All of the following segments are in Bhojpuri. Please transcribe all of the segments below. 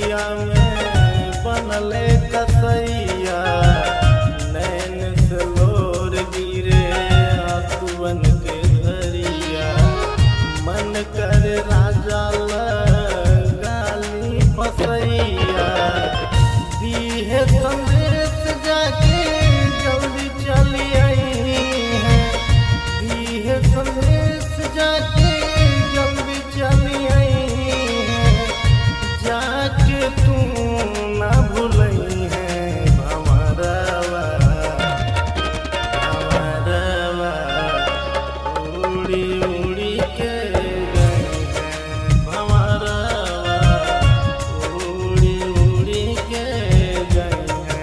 अखिया में बनले कसैया, नैन से लोर गिरे आंसुअन के धरिया। मन कर राजा लगाली फसैया, दीहे संदेश जाके जल्दी चली आई है। दीहे संदेश जाके जल्दी चली आई है। जाके तू ना भूलई है भंवरवा, भंवरवा उड़ी उड़ी के गई है भंवरवा, उड़ी उड़ी के गई है।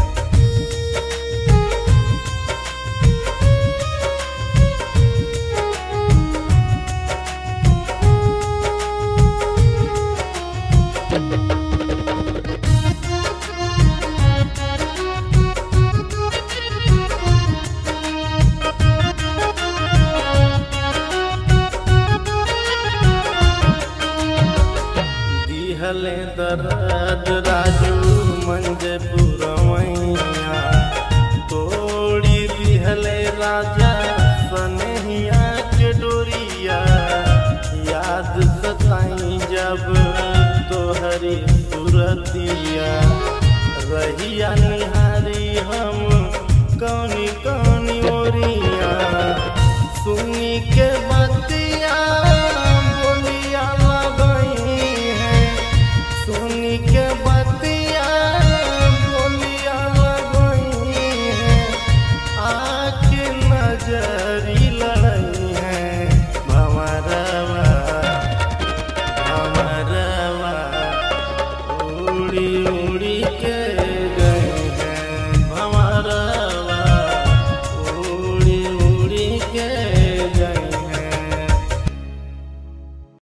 दिहले दर्द राजू मंजे पुरवैया, तोड़ी दिहले राजा सनहिया के डोरिया। याद सताई जब तोहरी सुरतिया, रहिया निहारी हम कौनी कौनी ओरिया। सुनी के बतिया बोलिया लगई है, सुनी के बतिया बोलिया लगई है। आके नजरी लड़ई है भंवरवा, भंवरवा उड़ी उड़ी